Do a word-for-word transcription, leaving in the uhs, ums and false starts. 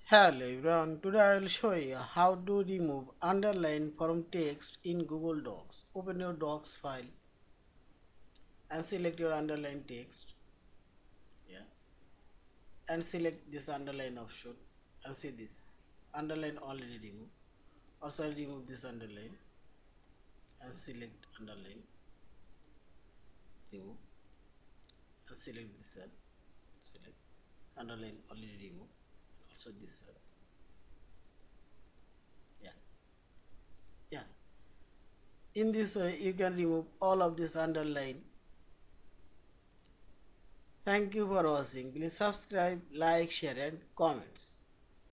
Hello everyone, today I will show you how to remove underline from text in Google Docs. Open your Docs file and select your underline text, yeah, and select this underline option and see this underline already removed. Also remove this underline and select underline, remove and select this one, select underline already removed. Also this one, yeah, yeah. In this way you can remove all of this underline. Thank you for watching. Please subscribe, like, share and comments.